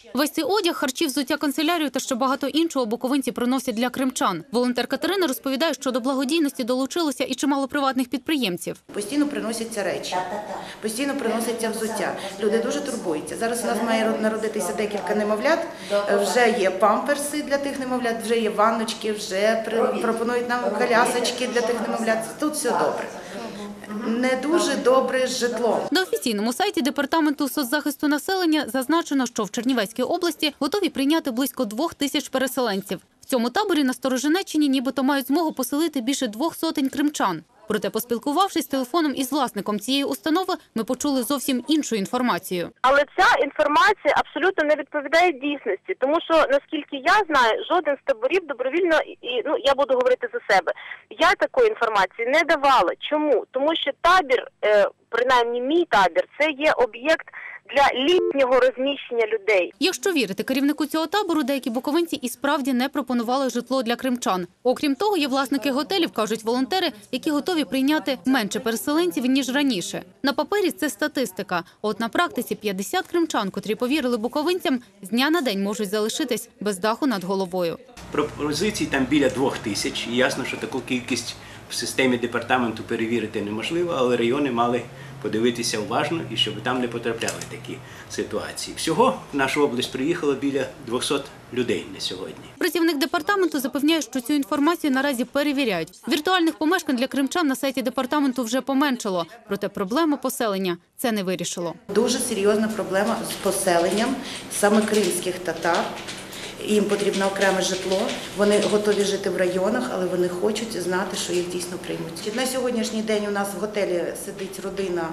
Весь цей одяг, харчі, взуття, канцелярію та ще багато іншого буковинці приносять для кримчан. Волонтер Катерина розповідає, що до благодійності долучилося і чимало приватних підприємців. Постійно приносяться речі, постійно приносяться взуття. Люди дуже турбуються. Зараз у нас має народитися декілька немовлят, вже є памперси для тих немовлят, вже є ванночки, вже пропонують нам колясочки для тих немовлят. Тут все добре. Не дуже добре з житлом. На офіційному сайті Департаменту соцзахисту населення зазначено, що в Чернівецькій області готові прийняти близько 2000 переселенців. В цьому таборі на Сторожинеччині нібито мають змогу поселити більше 200 кримчан. Проте, поспілкувавшись телефоном із власником цієї установи, ми почули зовсім іншу інформацію. Але ця інформація абсолютно не відповідає дійсності, тому що, наскільки я знаю, жоден з таборів добровільно, я буду говорити за себе, я такої інформації не давала. Чому? Тому що табір, принаймні мій табір, це є об'єкт для літнього розміщення людей. Якщо вірити керівнику цього табору, деякі буковинці і справді не пропонували житло для кримчан. Окрім того, є власники готелів, кажуть волонтери, які готові прийняти менше переселенців, ніж раніше. На папері це статистика. От на практиці 50 кримчан, котрі повірили буковинцям, з дня на день можуть залишитись без даху над головою. Пропозицій там біля 2000. І ясно, що таку кількість в системі департаменту перевірити неможливо, але райони мали подивитися уважно і щоб там не потрапляли такі ситуації. Всього в нашу область приїхало біля 200 людей на сьогодні. Працівник департаменту запевняє, що цю інформацію наразі перевіряють. Віртуальних помешкань для кримчан на сайті департаменту вже поменшало. Проте проблему поселення це не вирішило. Дуже серйозна проблема з поселенням саме кримських татар. Їм потрібно окреме житло, вони готові жити в районах, але вони хочуть знати, що їх дійсно приймуть. На сьогоднішній день у нас в готелі сидить родина,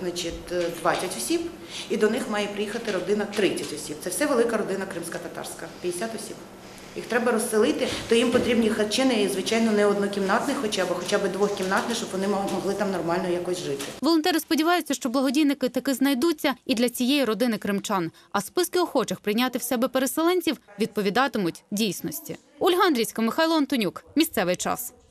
20 осіб, і до них має приїхати родина 30 осіб. Це все велика родина кримсько-татарська, 50 осіб. Їх треба розселити, то їм потрібні хатчини, звичайно, не однокімнатні хоча б двохкімнатні, щоб вони могли там нормально якось жити. Волонтери сподіваються, що благодійники таки знайдуться і для цієї родини кримчан. А списки охочих прийняти в себе переселенців відповідатимуть дійсності. Ольга Андрійська, Михайло Антонюк. Місцевий час.